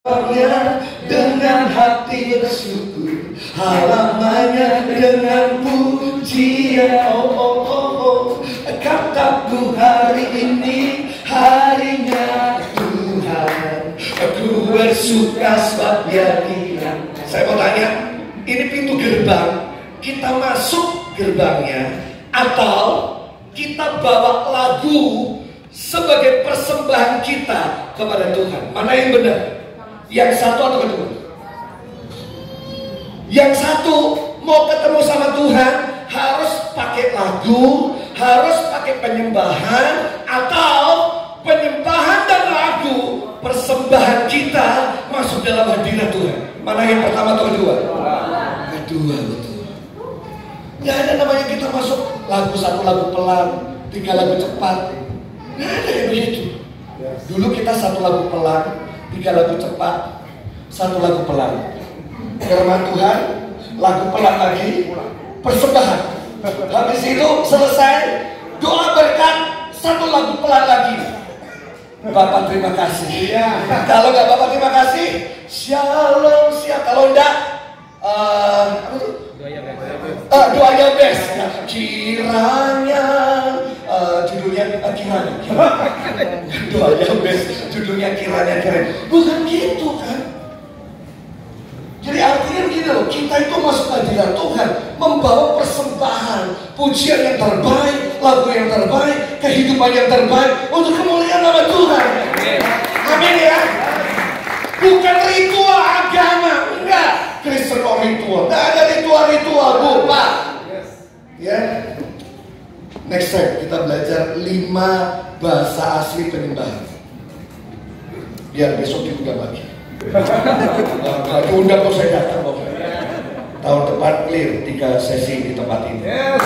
Dengan hati bersyukur, halamannya dengan pujian. Kataku hari ini harinya Tuhan, aku bersuka sebab Dia bilang. Saya mau tanya, ini pintu gerbang, kita masuk gerbangnya atau kita bawa lagu sebagai persembahan kita kepada Tuhan? Mana yang benar? Yang satu atau kedua? Yang satu mau ketemu sama Tuhan harus pakai lagu, harus pakai penyembahan, atau penyembahan dan lagu persembahan kita masuk dalam hadirat Tuhan. Mana yang pertama atau kedua? Kedua, betul. Nggak ada namanya kita masuk lagu satu lagu pelan, 3 lagu cepat. Nggak ada yang begitu. Dulu kita 1 lagu pelan, 3 lagu cepat, 1 lagu pelan. Firman Tuhan, lagu pelan lagi, persembahan. Habis itu selesai, doa berkat, 1 lagu pelan lagi. Bapak terima kasih. Kalau nggak Bapak terima kasih, shalom siap. Kalau enggak, doa yang best. Kiranya, judulnya kiranya. Doa yang best, judulnya kiranya. Bukan gitu kan? Jadi artinya begini loh, kita itu masuk hadirat Tuhan, membawa persembahan, pujian yang terbaik, lagu yang terbaik, kehidupan yang terbaik untuk kemuliaan nama Tuhan. Amin ya. Bukan ritual agama, enggak. Kristen kok ritual? Enggak ada ritual-ritual, Bu, Pak. Ya. Next time kita belajar 5 bahasa asli penyembahan. Biar besok diundang lagi. Kalau diundang kok saya datang kok. Tahun depan clear 3 sesi di tempat ini.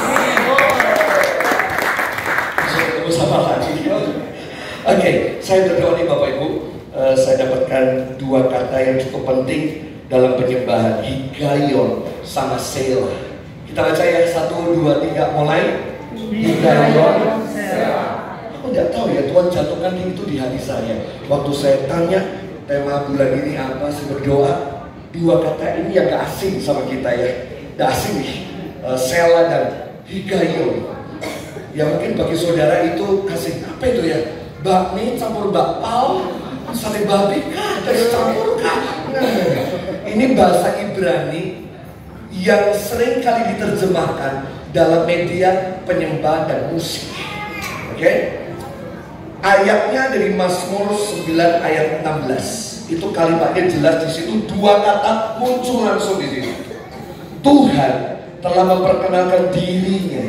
Bisa ketemu sama lagi. Oke, saya berdoa nih Bapak Ibu. Saya dapatkan 2 kata yang cukup penting dalam penyembahan, higayon sama selah. Kita baca ya, 1, 2, 3, mulai. Higayon, selah. Aku nggak tahu ya, Tuhan jatuhkan itu di hati saya. Waktu saya tanya tema bulan ini apa, saya berdoa, 2 kata ini yang gak asing sama kita ya. Gak asing nih, selah dan higayon. Ya mungkin bagi saudara itu kasih apa itu ya? Bakmi campur bakpao, sate babi kah? Ada campur kah? Nah, ini bahasa Ibrani yang sering kali diterjemahkan dalam media penyembahan dan musik. Oke? Ayatnya dari Mazmur 9 ayat 16. Itu kalimatnya jelas di situ, 2 kata muncul langsung di situ. Tuhan telah memperkenalkan dirinya.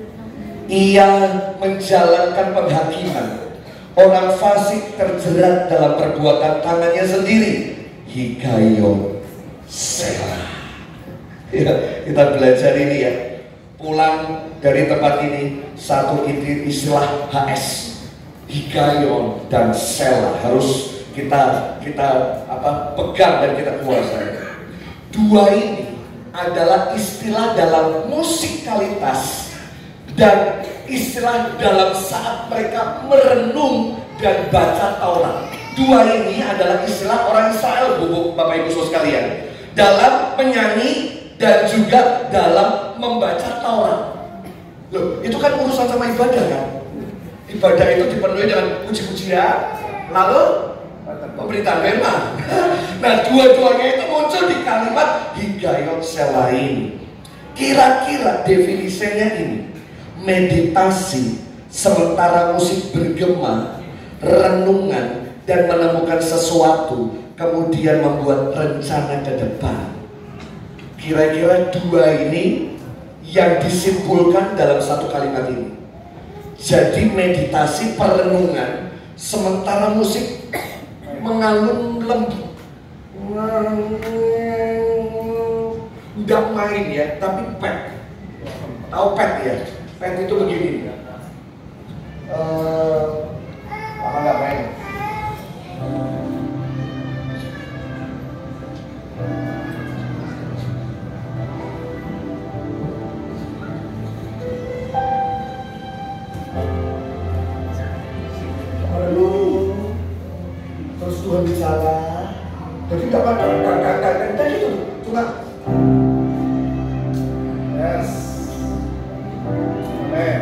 Ia menjalankan penghakiman. Orang fasik terjerat dalam perbuatan tangannya sendiri. Higayon selah. Ya, kita belajar ini ya. Pulang dari tempat ini, satu istilah HS. Higayon dan selah harus kita pegang dan kita kuasai. 2 ini adalah istilah dalam musikalitas dan istilah dalam saat mereka merenung dan baca Taurat. 2 ini adalah istilah orang Israel, Bapak Ibu Saudara sekalian, dalam menyanyi dan juga dalam membaca Taurat. Loh, itu kan urusan sama ibadah kan? Ibadah itu dipenuhi dengan puji-pujian, lalu pemberitaan firman. Nah, 2-duanya itu muncul di kalimat higayon selah ini. Kira-kira definisinya ini, meditasi sementara musik bergema, renungan dan menemukan sesuatu, kemudian membuat rencana ke depan. Kira-kira 2 ini yang disimpulkan dalam satu kalimat ini. Jadi meditasi perenungan sementara musik mengalun lembut, nggak main ya, tapi pet. Tahu pet ya? Pet itu begini. Apa nggak main? Terus Tuhan bicara, Jadi nggak ada gitu, cuma yes, amen.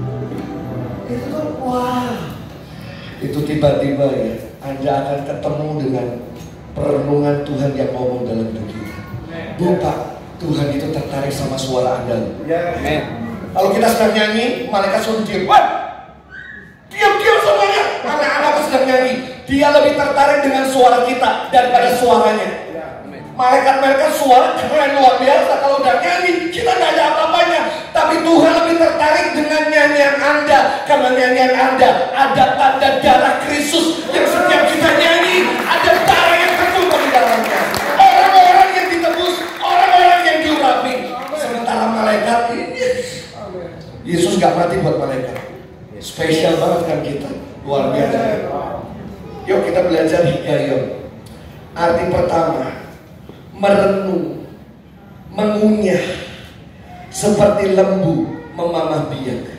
Itu tuh wah, itu tiba-tiba ya, Anda akan ketemu dengan perenungan Tuhan yang ngomong dalam hidup kita. Pak, Tuhan itu tertarik sama suara Anda. Amen. Kalau kita sedang nyanyi, malaikat suruh diam. Wah, diam semuanya. Anak-anakku sedang nyanyi. Dia lebih tertarik dengan suara kita daripada suaranya. Malaikat-malaikat suara keren luar biasa. Kalau udah nyanyi, kita nggak ada apa-apanya. Tapi Tuhan lebih tertarik dengan nyanyian Anda. Karena nyanyian Anda ada tanda darah Kristus yang setiap kita nyanyi ada darah yang tertumpah di dalamnya. Orang-orang yang ditebus, orang-orang yang diurapi. Sementara malaikat ini, Yesus gak mati buat malaikat. Spesial banget kan kita, luar biasa. Yuk kita belajar hikayon. Arti pertama, merenung, mengunyah, seperti lembu memamah biak.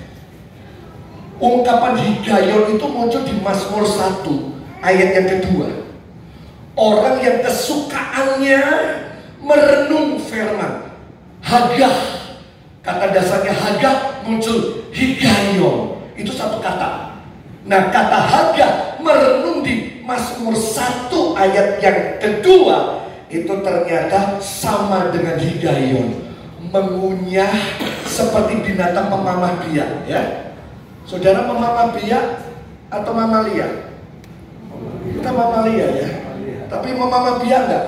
Ungkapan hikayon itu muncul di Mazmur 1 ayat yang kedua. Orang yang kesukaannya merenung firman. Hagah, kata dasarnya hagah muncul hikayon. Itu satu kata. Nah, kata hagah merenung di Mazmur 1 ayat yang kedua itu ternyata sama dengan hikayon, mengunyah seperti binatang memamah biak. Ya, saudara memamah biak atau mamalia? Kita mamalia ya. Tapi memamah biak enggak?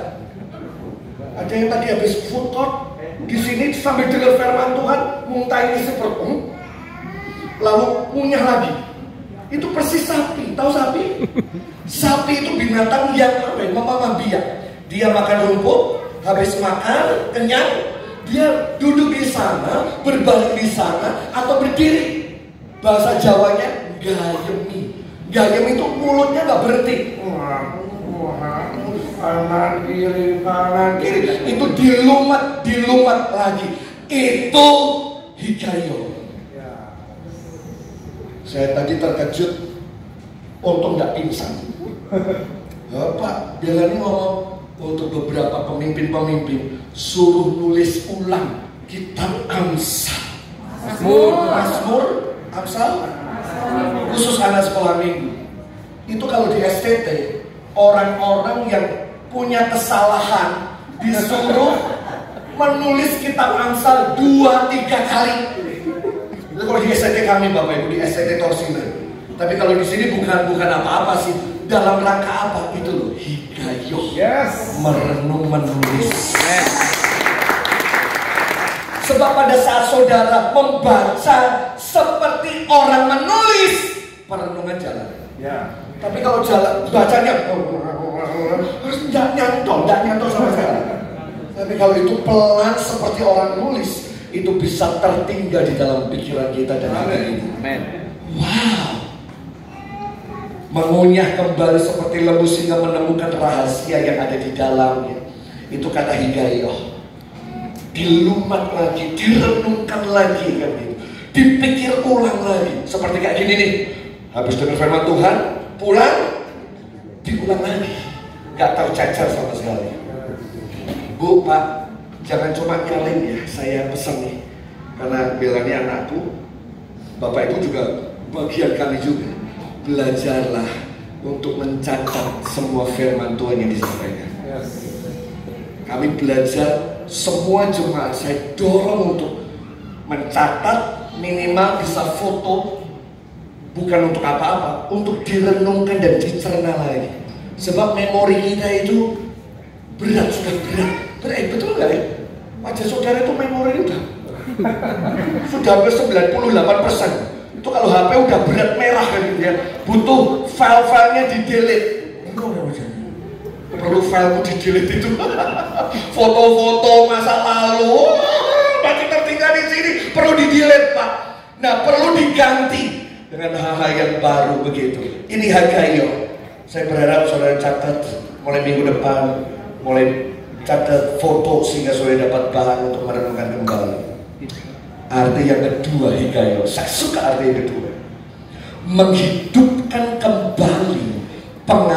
Ada yang tadi habis food court di sini sambil dengar firman Tuhan, muntahin isi perut, lalu ngunyah lagi. Itu persis sapi. Tahu sapi? Sapi itu binatang yang memamah biak. Dia makan rumput, habis makan kenyang, dia duduk di sana, berbalik di sana, atau berdiri. Bahasa Jawanya gayemi. Gayem itu mulutnya nggak berhenti. Kanan kiri. Itu dilumat lagi. Itu hikayon. Saya tadi terkejut, untung nggak pingsan. Ya, Pak, Bella ini ngomong untuk beberapa pemimpin-pemimpin suruh nulis ulang kitab Amsal. Mazmur, Amsal, khusus anak sekolah minggu. Itu kalau di STT, orang-orang yang punya kesalahan disuruh menulis kitab Amsal 2-3 kali. Itu kalau di STT kami Bapak Ibu, di STT Torsina. Tapi kalau di sini bukan apa-apa sih. Dalam rangka apa? Itu loh, hikayon. Yes. Merenung menulis. Yes. Sebab pada saat saudara membaca seperti orang menulis, perenungan jalan. Ya. Tapi kalau jalan bacanya harus nggak nyantol sama sekali. Tapi kalau itu pelan seperti orang nulis, itu bisa tertinggal di dalam pikiran kita dan hati ini. Amen. Wow. Mengunyah kembali seperti lembu sehingga menemukan rahasia yang ada di dalamnya. Itu kata hikayon. Dilumat lagi, direnungkan lagi kan gitu. Dipikir ulang lagi. Seperti kayak gini nih. Habis dengar firman Tuhan, pulang diulang lagi. Gak tercecer sama sekali. Bu, Pak, jangan cuma nyalin ya. Saya pesan nih. Karena Bella ini anakku, Bapak Ibu juga bagian kami juga. Belajarlah untuk mencatat semua firman Tuhan yang disampaikan. Yes. Kami belajar, semua jemaat saya dorong untuk mencatat, minimal bisa foto, bukan untuk apa-apa, untuk direnungkan dan dicerna lagi. Sebab memori kita itu berat, sudah berat. Betul nggak ya? Wajah saudara itu memori udah sudah hampir 98%. Itu kalau HP udah berat merah kan gitu ya, butuh file-filenya di-delete. Enggak udah wajahnya. Perlu filemu di-delete itu. Foto-foto masa lalu masih tertinggal di sini, perlu di-delete Pak. Nah, perlu diganti dengan hal-hal yang baru begitu. Ini hikayon. Saya berharap saudara catat mulai minggu depan, mulai catat foto sehingga saudara dapat bahan untuk merenungkan kembali. Arti yang kedua hikayon, saya suka arti yang kedua, menghidupkan kembali pengalaman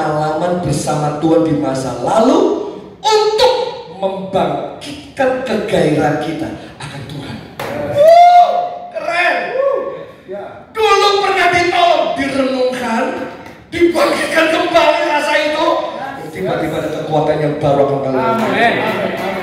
pengalaman bersama Tuhan di masa lalu untuk membangkitkan kegairahan kita akan Tuhan. Keren. Dulu pernah ditolong, direnungkan, dibangkitkan kembali rasa itu. Tiba-tiba ada kekuatan yang baru akan kalian.